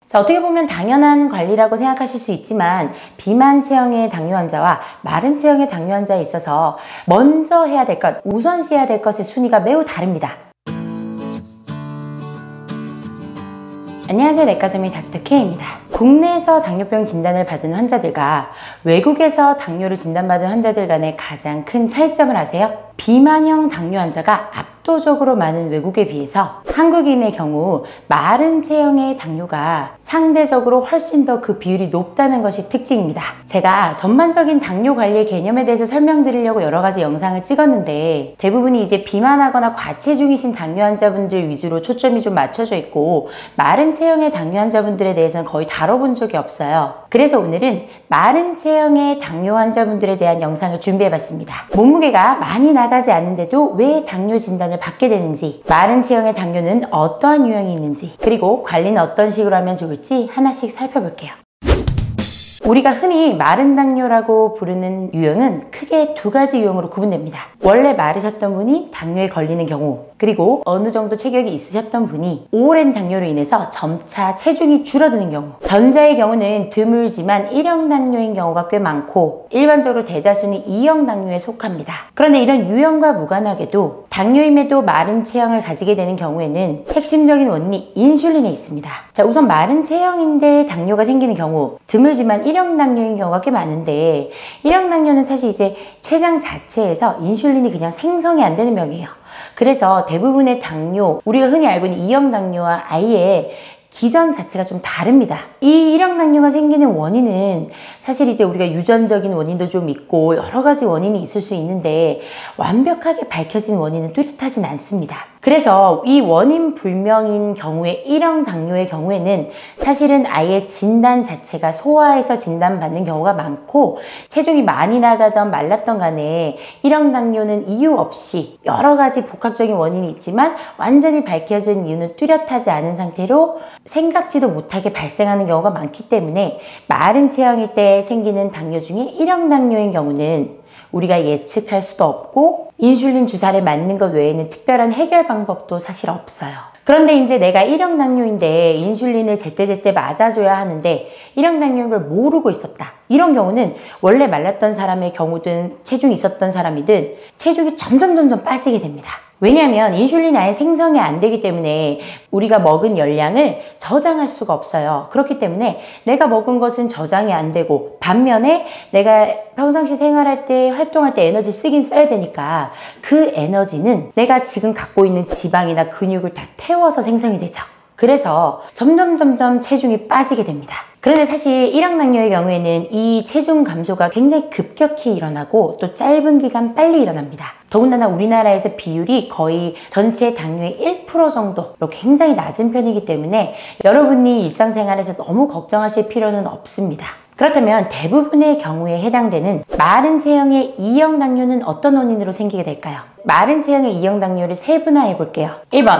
자, 어떻게 보면 당연한 관리라고 생각하실 수 있지만 비만 체형의 당뇨 환자와 마른 체형의 당뇨 환자에 있어서 먼저 해야 될 것, 우선시해야 될 것의 순위가 매우 다릅니다. 안녕하세요, 내과점의 닥터케이입니다. 국내에서 당뇨병 진단을 받은 환자들과 외국에서 당뇨를 진단받은 환자들 간의 가장 큰 차이점을 아세요? 비만형 당뇨 환자가 압도적으로 많은 외국에 비해서 한국인의 경우 마른 체형의 당뇨가 상대적으로 훨씬 더 그 비율이 높다는 것이 특징입니다. 제가 전반적인 당뇨 관리의 개념에 대해서 설명드리려고 여러 가지 영상을 찍었는데 대부분이 이제 비만하거나 과체중이신 당뇨 환자분들 위주로 초점이 좀 맞춰져 있고 마른 체형의 당뇨 환자분들에 대해서는 거의 다뤄본 적이 없어요. 그래서 오늘은 마른 체형의 당뇨 환자분들에 대한 영상을 준비해봤습니다. 몸무게가 많이 나가지 않는데도 왜 당뇨 진단을 받게 되는지, 마른 체형의 당뇨는 어떠한 유형이 있는지, 그리고 관리는 어떤 식으로 하면 좋을지 하나씩 살펴볼게요. 우리가 흔히 마른 당뇨라고 부르는 유형은 크게 두 가지 유형으로 구분됩니다. 원래 마르셨던 분이 당뇨에 걸리는 경우, 그리고 어느 정도 체격이 있으셨던 분이 오랜 당뇨로 인해서 점차 체중이 줄어드는 경우. 전자의 경우는 드물지만 1형 당뇨인 경우가 꽤 많고 일반적으로 대다수는 2형 당뇨에 속합니다. 그런데 이런 유형과 무관하게도 당뇨임에도 마른 체형을 가지게 되는 경우에는 핵심적인 원인이 인슐린에 있습니다. 자, 우선 마른 체형인데 당뇨가 생기는 경우, 드물지만 1형 당뇨인 경우가 꽤 많은데 1형 당뇨는 사실 이제 췌장 자체에서 인슐린이 그냥 생성이 안 되는 병이에요. 그래서 대부분의 당뇨, 우리가 흔히 알고 있는 2형 당뇨와 아예 기전 자체가 좀 다릅니다. 이 1형 당뇨가 생기는 원인은 사실 이제 우리가 유전적인 원인도 좀 있고 여러 가지 원인이 있을 수 있는데 완벽하게 밝혀진 원인은 뚜렷하진 않습니다. 그래서 이 원인 불명인 경우에 1형 당뇨의 경우에는 사실은 아예 진단 자체가 소아에서 진단받는 경우가 많고 체중이 많이 나가던 말랐던 간에 1형 당뇨는 이유 없이 여러 가지 복합적인 원인이 있지만 완전히 밝혀진 이유는 뚜렷하지 않은 상태로 생각지도 못하게 발생하는 경우가 많기 때문에 마른 체형일 때 생기는 당뇨 중에 1형 당뇨인 경우는 우리가 예측할 수도 없고 인슐린 주사를 맞는 것 외에는 특별한 해결 방법도 사실 없어요. 그런데 이제 내가 1형 당뇨인데 인슐린을 제때제때 맞아줘야 하는데 1형 당뇨인 걸 모르고 있었다. 이런 경우는 원래 말랐던 사람의 경우든 체중이 있었던 사람이든 체중이 점점 빠지게 됩니다. 왜냐하면 인슐린이 아예 생성이 안 되기 때문에 우리가 먹은 열량을 저장할 수가 없어요. 그렇기 때문에 내가 먹은 것은 저장이 안 되고 반면에 내가 평상시 생활할 때 활동할 때 에너지 쓰긴 써야 되니까 그 에너지는 내가 지금 갖고 있는 지방이나 근육을 다 태워서 생성이 되죠. 그래서 점점 체중이 빠지게 됩니다. 그런데 사실 1형 당뇨의 경우에는 이 체중 감소가 굉장히 급격히 일어나고 또 짧은 기간 빨리 일어납니다. 더군다나 우리나라에서 비율이 거의 전체 당뇨의 1% 정도로 굉장히 낮은 편이기 때문에 여러분이 일상생활에서 너무 걱정하실 필요는 없습니다. 그렇다면 대부분의 경우에 해당되는 마른 체형의 2형 당뇨는 어떤 원인으로 생기게 될까요? 마른 체형의 2형 당뇨를 세분화해 볼게요. 1번,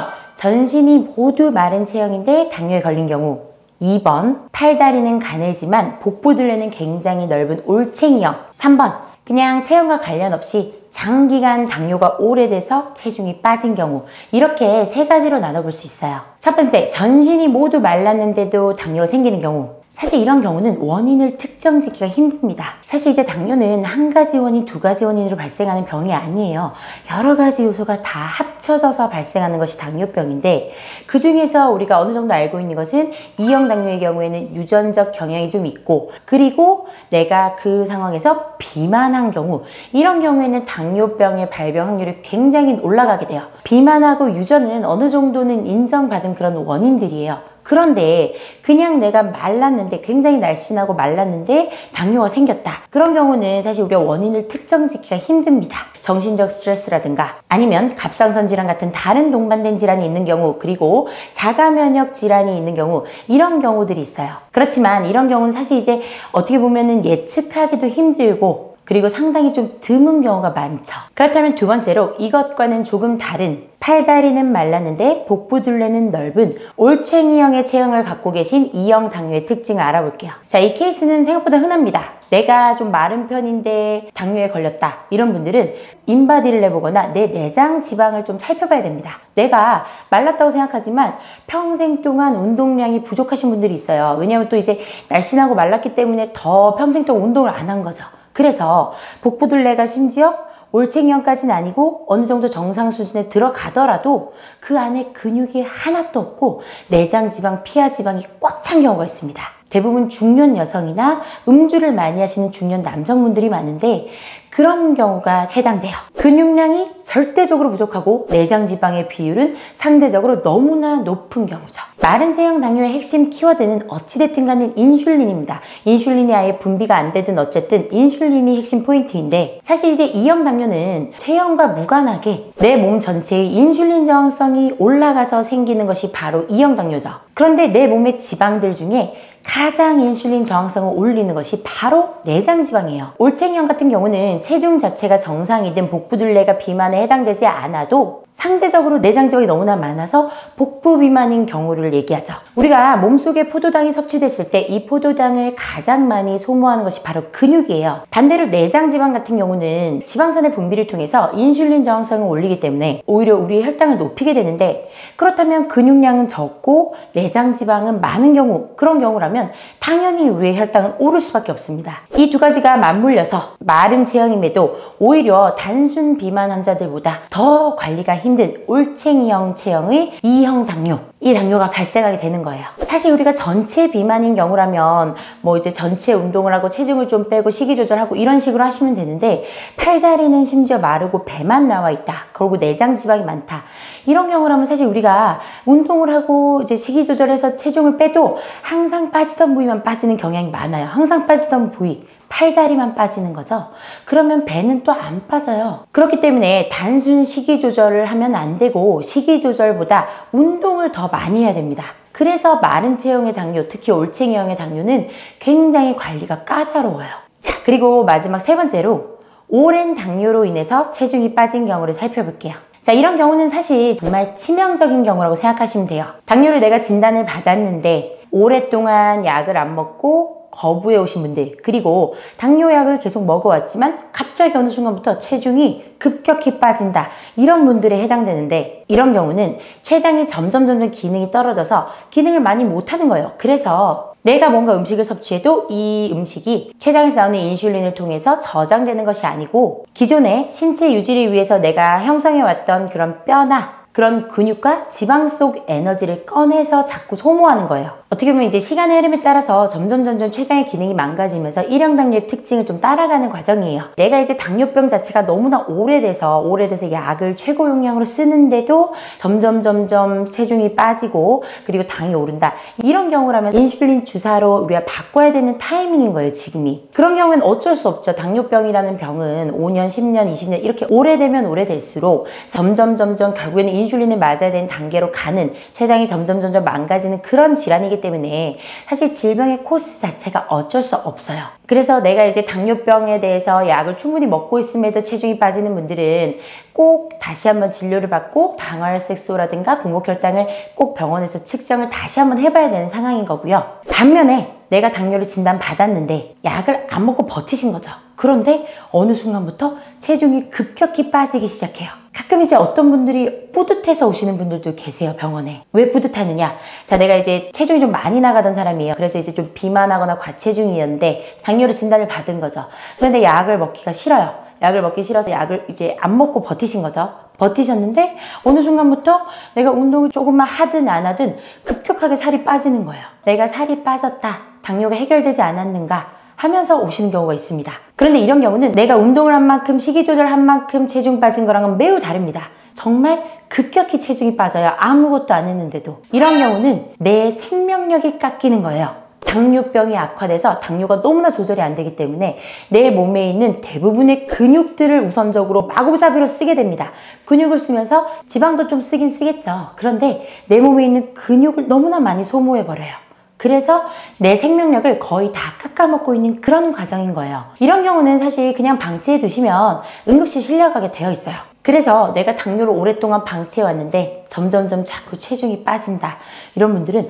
전신이 모두 마른 체형인데 당뇨에 걸린 경우. 2번, 팔다리는 가늘지만 복부둘레는 굉장히 넓은 올챙이형. 3번, 그냥 체형과 관련 없이 장기간 당뇨가 오래돼서 체중이 빠진 경우. 이렇게 세 가지로 나눠볼 수 있어요. 첫 번째, 전신이 모두 말랐는데도 당뇨가 생기는 경우. 사실 이런 경우는 원인을 특정짓기가 힘듭니다. 사실 이제 당뇨는 한 가지 원인, 두 가지 원인으로 발생하는 병이 아니에요. 여러 가지 요소가 다 합쳐져서 발생하는 것이 당뇨병인데 그 중에서 우리가 어느 정도 알고 있는 것은 2형 당뇨의 경우에는 유전적 경향이 좀 있고 그리고 내가 그 상황에서 비만한 경우 이런 경우에는 당뇨병의 발병 확률이 굉장히 올라가게 돼요. 비만하고 유전은 어느 정도는 인정받은 그런 원인들이에요. 그런데 그냥 내가 말랐는데 굉장히 날씬하고 말랐는데 당뇨가 생겼다. 그런 경우는 사실 우리가 원인을 특정짓기가 힘듭니다. 정신적 스트레스라든가 아니면 갑상선 질환 같은 다른 동반된 질환이 있는 경우 그리고 자가 면역 질환이 있는 경우 이런 경우들이 있어요. 그렇지만 이런 경우는 사실 이제 어떻게 보면은 예측하기도 힘들고 그리고 상당히 좀 드문 경우가 많죠. 그렇다면 두 번째로 이것과는 조금 다른 팔다리는 말랐는데 복부둘레는 넓은 올챙이형의 체형을 갖고 계신 E형 당뇨의 특징을 알아볼게요. 자, 이 케이스는 생각보다 흔합니다. 내가 좀 마른 편인데 당뇨에 걸렸다. 이런 분들은 인바디를 해보거나 내 내장 지방을 좀 살펴봐야 됩니다. 내가 말랐다고 생각하지만 평생 동안 운동량이 부족하신 분들이 있어요. 왜냐하면 또 이제 날씬하고 말랐기 때문에 더 평생 동안 운동을 안 한 거죠. 그래서 복부둘레가 심지어 올챙이형까지는 아니고 어느 정도 정상 수준에 들어가더라도 그 안에 근육이 하나도 없고 내장 지방, 피하 지방이 꽉 찬 경우가 있습니다. 대부분 중년 여성이나 음주를 많이 하시는 중년 남성분들이 많은데 그런 경우가 해당돼요. 근육량이 절대적으로 부족하고 내장 지방의 비율은 상대적으로 너무나 높은 경우죠. 마른 체형 당뇨의 핵심 키워드는 어찌됐든 간에 인슐린입니다. 인슐린이 아예 분비가 안 되든 어쨌든 인슐린이 핵심 포인트인데 사실 이제 E형 당뇨는 체형과 무관하게 내 몸 전체의 인슐린 저항성이 올라가서 생기는 것이 바로 E형 당뇨죠. 그런데 내 몸의 지방들 중에 가장 인슐린 저항성을 올리는 것이 바로 내장 지방이에요. 올챙이형 같은 경우는 체중 자체가 정상이든 복부둘레가 비만에 해당되지 않아도 상대적으로 내장 지방이 너무나 많아서 복부 비만인 경우를 얘기하죠. 우리가 몸속에 포도당이 섭취됐을 때 이 포도당을 가장 많이 소모하는 것이 바로 근육이에요. 반대로 내장 지방 같은 경우는 지방산의 분비를 통해서 인슐린 저항성을 올리기 때문에 오히려 우리의 혈당을 높이게 되는데 그렇다면 근육량은 적고 내장 지방은 많은 경우, 그런 경우라면 당연히 우리의 혈당은 오를 수밖에 없습니다. 이 두 가지가 맞물려서 마른 체형임에도 오히려 단순 비만 환자들보다 더 관리가 힘든 올챙이형 체형의 E형 당뇨, 이 당뇨가 발생하게 되는 거예요. 사실 우리가 전체 비만인 경우라면 뭐 이제 전체 운동을 하고 체중을 좀 빼고 식이 조절하고 이런 식으로 하시면 되는데 팔다리는 심지어 마르고 배만 나와 있다. 그리고 내장 지방이 많다. 이런 경우라면 사실 우리가 운동을 하고 이제 식이 조절해서 체중을 빼도 항상 빠지던 부위만 빠지는 경향이 많아요. 항상 빠지던 부위. 팔다리만 빠지는 거죠. 그러면 배는 또 안 빠져요. 그렇기 때문에 단순 식이 조절을 하면 안 되고 식이 조절보다 운동을 더 많이 해야 됩니다. 그래서 마른 체형의 당뇨, 특히 올챙이형의 당뇨는 굉장히 관리가 까다로워요. 자, 그리고 마지막 세 번째로 오랜 당뇨로 인해서 체중이 빠진 경우를 살펴볼게요. 자, 이런 경우는 사실 정말 치명적인 경우라고 생각하시면 돼요. 당뇨를 내가 진단을 받았는데 오랫동안 약을 안 먹고 거부해 오신 분들, 그리고 당뇨약을 계속 먹어왔지만 갑자기 어느 순간부터 체중이 급격히 빠진다, 이런 분들에 해당되는데 이런 경우는 췌장이 점점 기능이 떨어져서 기능을 많이 못하는 거예요. 그래서 내가 뭔가 음식을 섭취해도 이 음식이 췌장에서 나오는 인슐린을 통해서 저장되는 것이 아니고 기존의 신체 유지를 위해서 내가 형성해왔던 그런 뼈나 그런 근육과 지방 속 에너지를 꺼내서 자꾸 소모하는 거예요. 어떻게 보면 이제 시간의 흐름에 따라서 점점 췌장의 기능이 망가지면서 1형 당뇨의 특징을 좀 따라가는 과정이에요. 내가 이제 당뇨병 자체가 너무나 오래돼서 약을 최고 용량으로 쓰는데도 점점 체중이 빠지고 그리고 당이 오른다. 이런 경우라면 인슐린 주사로 우리가 바꿔야 되는 타이밍인 거예요, 지금이. 그런 경우는 어쩔 수 없죠. 당뇨병이라는 병은 5년, 10년, 20년 이렇게 오래되면 오래될수록 점점 결국에는 인슐린을 맞아야 되는 단계로 가는, 췌장이 점점 망가지는 그런 질환이기 때문에 사실 질병의 코스 자체가 어쩔 수 없어요. 그래서 내가 이제 당뇨병에 대해서 약을 충분히 먹고 있음에도 체중이 빠지는 분들은 꼭 다시 한번 진료를 받고 당화혈색소라든가 공복혈당을 꼭 병원에서 측정을 다시 한번 해봐야 되는 상황인 거고요. 반면에 내가 당뇨를 진단받았는데 약을 안 먹고 버티신 거죠. 그런데 어느 순간부터 체중이 급격히 빠지기 시작해요. 가끔 이제 어떤 분들이 뿌듯해서 오시는 분들도 계세요, 병원에. 왜 뿌듯하느냐? 자, 내가 이제 체중이 좀 많이 나가던 사람이에요. 그래서 이제 좀 비만하거나 과체중이었는데 당뇨로 진단을 받은 거죠. 그런데 약을 먹기가 싫어요. 약을 먹기 싫어서 약을 이제 안 먹고 버티신 거죠. 버티셨는데 어느 순간부터 내가 운동을 조금만 하든 안 하든 급격하게 살이 빠지는 거예요. 내가 살이 빠졌다, 당뇨가 해결되지 않았는가 하면서 오시는 경우가 있습니다. 그런데 이런 경우는 내가 운동을 한 만큼, 식이 조절한 만큼 체중 빠진 거랑은 매우 다릅니다. 정말 급격히 체중이 빠져요. 아무것도 안 했는데도. 이런 경우는 내 생명력이 깎이는 거예요. 당뇨병이 악화돼서 당뇨가 너무나 조절이 안 되기 때문에 내 몸에 있는 대부분의 근육들을 우선적으로 마구잡이로 쓰게 됩니다. 근육을 쓰면서 지방도 좀 쓰긴 쓰겠죠. 그런데 내 몸에 있는 근육을 너무나 많이 소모해버려요. 그래서 내 생명력을 거의 다 깎아먹고 있는 그런 과정인 거예요. 이런 경우는 사실 그냥 방치해 두시면 응급실 실려가게 되어 있어요. 그래서 내가 당뇨를 오랫동안 방치해 왔는데 점점점 자꾸 체중이 빠진다, 이런 분들은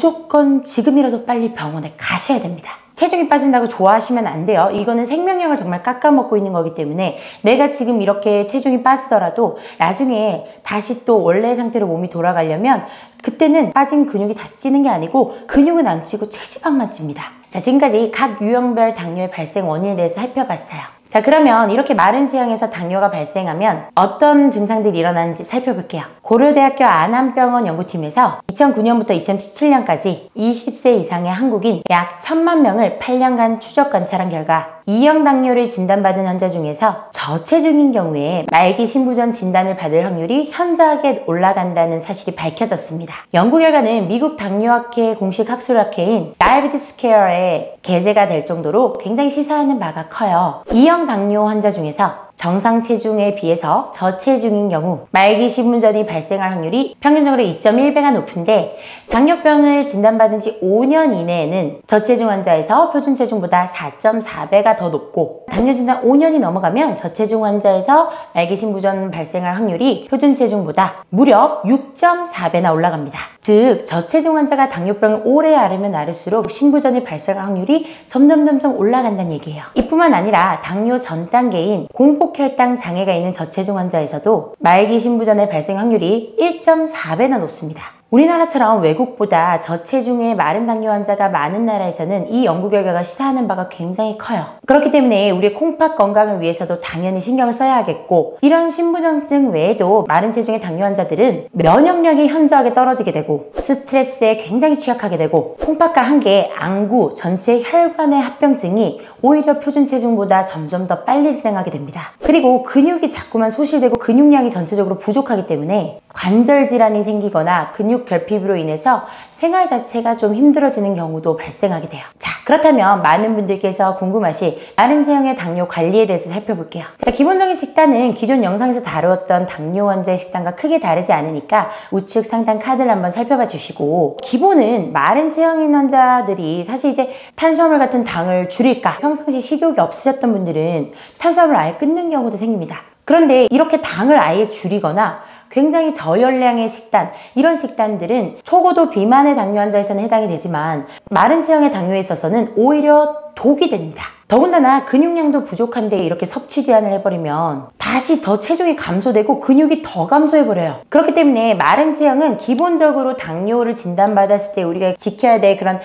무조건 지금이라도 빨리 병원에 가셔야 됩니다. 체중이 빠진다고 좋아하시면 안 돼요. 이거는 생명력을 정말 깎아먹고 있는 거기 때문에 내가 지금 이렇게 체중이 빠지더라도 나중에 다시 또 원래 상태로 몸이 돌아가려면 그때는 빠진 근육이 다시 찌는 게 아니고 근육은 안 찌고 체지방만 찝니다. 자, 지금까지 각 유형별 당뇨의 발생 원인에 대해서 살펴봤어요. 자, 그러면 이렇게 마른 체형에서 당뇨가 발생하면 어떤 증상들이 일어나는지 살펴볼게요. 고려대학교 안암병원 연구팀에서 2009년부터 2017년까지 20세 이상의 한국인 약 1000만 명을 8년간 추적 관찰한 결과 2형 당뇨를 진단받은 환자 중에서 저체중인 경우에 말기 신부전 진단을 받을 확률이 현저하게 올라간다는 사실이 밝혀졌습니다. 연구 결과는 미국 당뇨학회 공식 학술학회인 Diabetes Care에 게재가 될 정도로 굉장히 시사하는 바가 커요. 2형 당뇨 환자 중에서 정상 체중에 비해서 저체중인 경우 말기 신부전이 발생할 확률이 평균적으로 2.1배가 높은데 당뇨병을 진단받은 지 5년 이내에는 저체중 환자에서 표준 체중보다 4.4배가 더 높고 당뇨 진단 5년이 넘어가면 저체중 환자에서 말기 신부전 발생할 확률이 표준 체중보다 무려 6.4배나 올라갑니다. 즉 저체중 환자가 당뇨병을 오래 앓으면 앓을수록 신부전이 발생할 확률이 점점 올라간다는 얘기예요. 이뿐만 아니라 당뇨 전 단계인 공복혈당 장애가 있는 저체중 환자에서도 말기 신부전의 발생 확률이 1.4배나 높습니다. 우리나라처럼 외국보다 저체중의 마른 당뇨 환자가 많은 나라에서는 이 연구 결과가 시사하는 바가 굉장히 커요. 그렇기 때문에 우리의 콩팥 건강을 위해서도 당연히 신경을 써야 하겠고, 이런 신부전증 외에도 마른 체중의 당뇨 환자들은 면역력이 현저하게 떨어지게 되고 스트레스에 굉장히 취약하게 되고 콩팥과 함께 안구, 전체 혈관의 합병증이 오히려 표준 체중보다 점점 더 빨리 진행하게 됩니다. 그리고 근육이 자꾸만 소실되고 근육량이 전체적으로 부족하기 때문에 관절 질환이 생기거나 근육 결핍으로 인해서 생활 자체가 좀 힘들어지는 경우도 발생하게 돼요. 자, 그렇다면 많은 분들께서 궁금하실 마른 체형의 당뇨 관리에 대해서 살펴볼게요. 자, 기본적인 식단은 기존 영상에서 다루었던 당뇨 환자의 식단과 크게 다르지 않으니까 우측 상단 카드를 한번 살펴봐 주시고, 기본은 마른 체형인 환자들이 사실 이제 탄수화물 같은 당을 줄일까, 평상시 식욕이 없으셨던 분들은 탄수화물을 아예 끊는 경우도 생깁니다. 그런데 이렇게 당을 아예 줄이거나 굉장히 저열량의 식단, 이런 식단들은 초고도 비만의 당뇨 환자에서는 해당이 되지만 마른 체형의 당뇨에 있어서는 오히려 독이 됩니다. 더군다나 근육량도 부족한데 이렇게 섭취 제한을 해버리면 다시 더 체중이 감소되고 근육이 더 감소해버려요. 그렇기 때문에 마른 체형은 기본적으로 당뇨를 진단받았을 때 우리가 지켜야 될 그런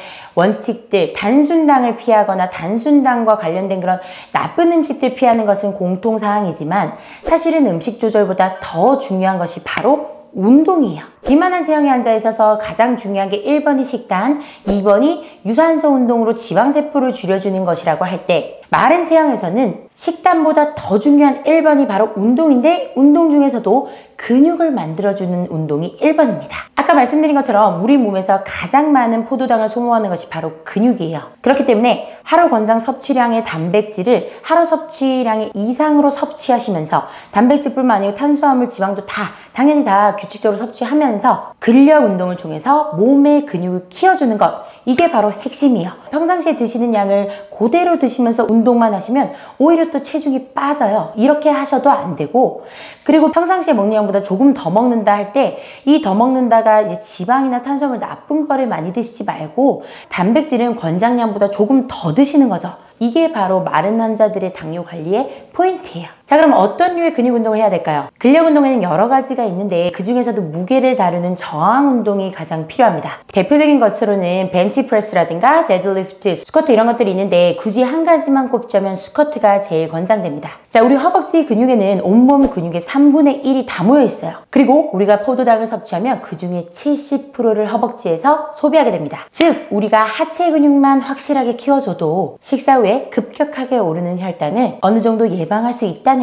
원칙들, 단순당을 피하거나 단순당과 관련된 그런 나쁜 음식들 피하는 것은 공통사항이지만 사실은 음식 조절보다 더 중요한 것이 바로 운동이에요. 비만한 체형의 환자에 있어서 가장 중요한 게 1번이 식단, 2번이 유산소 운동으로 지방세포를 줄여주는 것이라고 할 때, 마른 체형에서는 식단보다 더 중요한 1번이 바로 운동인데, 운동 중에서도 근육을 만들어주는 운동이 1번입니다. 아까 말씀드린 것처럼 우리 몸에서 가장 많은 포도당을 소모하는 것이 바로 근육이에요. 그렇기 때문에 하루 권장 섭취량의 단백질을 하루 섭취량의 이상으로 섭취하시면서 단백질뿐만 아니고 탄수화물, 지방도 다 당연히 다 규칙적으로 섭취하면서 근력 운동을 통해서 몸의 근육을 키워주는 것, 이게 바로 핵심이에요. 평상시에 드시는 양을 그대로 드시면서 운동만 하시면 오히려 또 체중이 빠져요. 이렇게 하셔도 안 되고, 그리고 평상시에 먹는 양보다 조금 더 먹는다 할 때 이 더 먹는다가 이제 지방이나 탄수화물 나쁜 거를 많이 드시지 말고 단백질은 권장량보다 조금 더 드시는 거죠. 이게 바로 마른 환자들의 당뇨 관리의 포인트예요. 자, 그럼 어떤 류의 근육 운동을 해야 될까요? 근력 운동에는 여러 가지가 있는데 그 중에서도 무게를 다루는 저항 운동이 가장 필요합니다. 대표적인 것으로는 벤치프레스라든가 데드리프트, 스쿼트 이런 것들이 있는데 굳이 한 가지만 꼽자면 스쿼트가 제일 권장됩니다. 자, 우리 허벅지 근육에는 온몸 근육의 3분의 1이 다 모여 있어요. 그리고 우리가 포도당을 섭취하면 그 중에 70%를 허벅지에서 소비하게 됩니다. 즉, 우리가 하체 근육만 확실하게 키워줘도 식사 후에 급격하게 오르는 혈당을 어느 정도 예방할 수 있다는 거예요.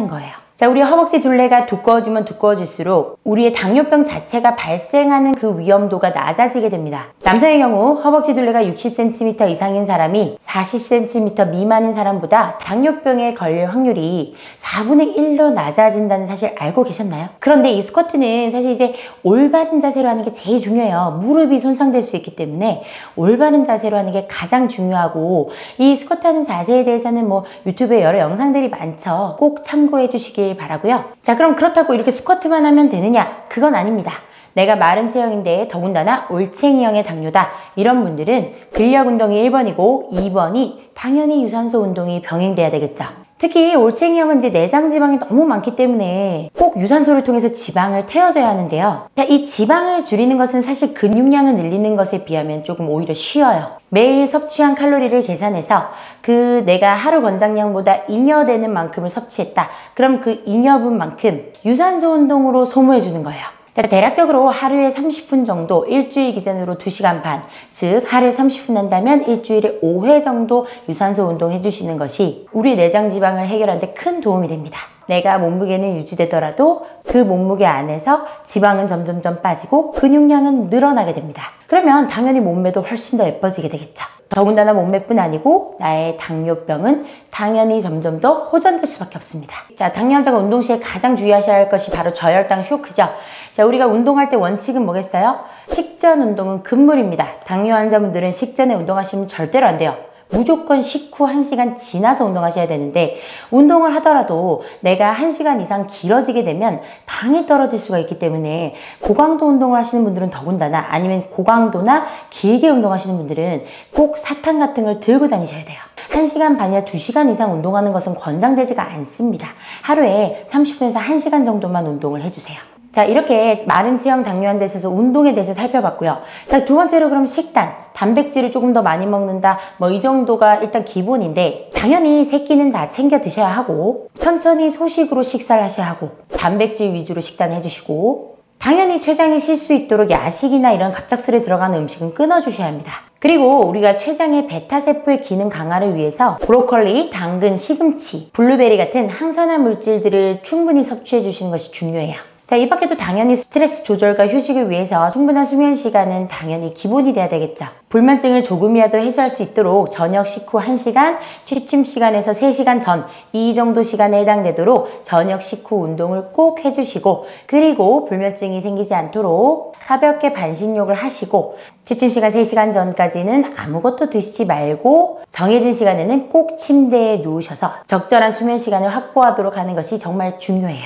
자, 우리 허벅지 둘레가 두꺼워지면 두꺼워질수록 우리의 당뇨병 자체가 발생하는 그 위험도가 낮아지게 됩니다. 남자의 경우 허벅지 둘레가 60cm 이상인 사람이 40cm 미만인 사람보다 당뇨병에 걸릴 확률이 4분의 1로 낮아진다는 사실 알고 계셨나요? 그런데 이 스쿼트는 사실 이제 올바른 자세로 하는 게 제일 중요해요. 무릎이 손상될 수 있기 때문에 올바른 자세로 하는 게 가장 중요하고, 이 스쿼트 하는 자세에 대해서는 뭐 유튜브에 여러 영상들이 많죠. 꼭 참고해 주시길 바라고요. 자, 그럼 그렇다고 이렇게 스쿼트만 하면 되느냐? 그건 아닙니다. 내가 마른 체형인데 더군다나 올챙이형의 당뇨다, 이런 분들은 근력 운동이 1번이고 2번이 당연히 유산소 운동이 병행돼야 되겠죠. 특히 올챙이형은 이제 내장 지방이 너무 많기 때문에 꼭 유산소를 통해서 지방을 태워줘야 하는데요. 자, 이 지방을 줄이는 것은 사실 근육량을 늘리는 것에 비하면 조금 오히려 쉬워요. 매일 섭취한 칼로리를 계산해서 그 내가 하루 권장량보다 잉여되는 만큼을 섭취했다. 그럼 그 잉여분만큼 유산소 운동으로 소모해 주는 거예요. 자, 대략적으로 하루에 30분 정도, 일주일 기준으로 2시간 반, 즉 하루에 30분 한다면 일주일에 5회 정도 유산소 운동 해주시는 것이 우리 내장 지방을 해결하는 데 큰 도움이 됩니다. 내가 몸무게는 유지되더라도 그 몸무게 안에서 지방은 점점점 빠지고 근육량은 늘어나게 됩니다. 그러면 당연히 몸매도 훨씬 더 예뻐지게 되겠죠. 더군다나 몸매뿐 아니고 나의 당뇨병은 당연히 점점 더 호전될 수밖에 없습니다. 자, 당뇨 환자가 운동 시에 가장 주의하셔야 할 것이 바로 저혈당 쇼크죠. 자, 우리가 운동할 때 원칙은 뭐겠어요? 식전 운동은 금물입니다. 당뇨 환자분들은 식전에 운동하시면 절대로 안 돼요. 무조건 식후 1시간 지나서 운동하셔야 되는데, 운동을 하더라도 내가 1시간 이상 길어지게 되면 당이 떨어질 수가 있기 때문에 고강도 운동을 하시는 분들은 더군다나, 아니면 고강도나 길게 운동하시는 분들은 꼭 사탕 같은 걸 들고 다니셔야 돼요. 1시간 반이나 2시간 이상 운동하는 것은 권장되지가 않습니다. 하루에 30분에서 1시간 정도만 운동을 해주세요. 자, 이렇게 마른 체형 당뇨 환자에 있어서 운동에 대해서 살펴봤고요. 자, 두 번째로 그럼 식단, 단백질을 조금 더 많이 먹는다, 뭐 이 정도가 일단 기본인데, 당연히 세 끼는 다 챙겨 드셔야 하고, 천천히 소식으로 식사를 하셔야 하고, 단백질 위주로 식단 해주시고, 당연히 췌장이 쉴 수 있도록 야식이나 이런 갑작스레 들어가는 음식은 끊어주셔야 합니다. 그리고 우리가 췌장의 베타세포의 기능 강화를 위해서 브로콜리, 당근, 시금치, 블루베리 같은 항산화 물질들을 충분히 섭취해 주시는 것이 중요해요. 자, 이 밖에도 당연히 스트레스 조절과 휴식을 위해서 충분한 수면 시간은 당연히 기본이 돼야 되겠죠. 불면증을 조금이라도 해소할 수 있도록 저녁 식후 1시간, 취침 시간에서 3시간 전, 이 정도 시간에 해당되도록 저녁 식후 운동을 꼭 해주시고, 그리고 불면증이 생기지 않도록 가볍게 반신욕을 하시고, 취침 시간 3시간 전까지는 아무것도 드시지 말고 정해진 시간에는 꼭 침대에 누우셔서 적절한 수면 시간을 확보하도록 하는 것이 정말 중요해요.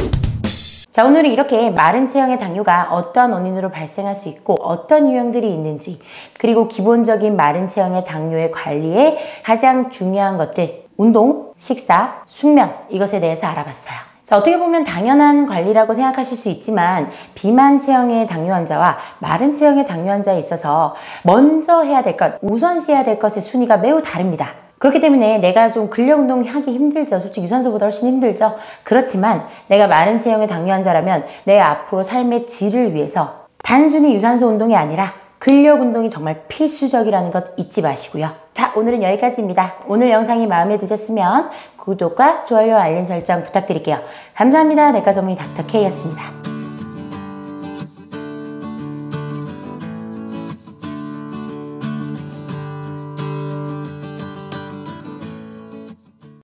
자, 오늘은 이렇게 마른 체형의 당뇨가 어떠한 원인으로 발생할 수 있고 어떤 유형들이 있는지, 그리고 기본적인 마른 체형의 당뇨의 관리에 가장 중요한 것들, 운동, 식사, 숙면, 이것에 대해서 알아봤어요. 자, 어떻게 보면 당연한 관리라고 생각하실 수 있지만 비만 체형의 당뇨 환자와 마른 체형의 당뇨 환자에 있어서 먼저 해야 될 것, 우선시해야 될 것의 순위가 매우 다릅니다. 그렇기 때문에 내가 좀 근력 운동 하기 힘들죠. 솔직히 유산소보다 훨씬 힘들죠. 그렇지만 내가 마른 체형의 당뇨 환자라면 내 앞으로 삶의 질을 위해서 단순히 유산소 운동이 아니라 근력 운동이 정말 필수적이라는 것 잊지 마시고요. 자, 오늘은 여기까지입니다. 오늘 영상이 마음에 드셨으면 구독과 좋아요, 알림 설정 부탁드릴게요. 감사합니다. 내과 전문의 닥터 K였습니다.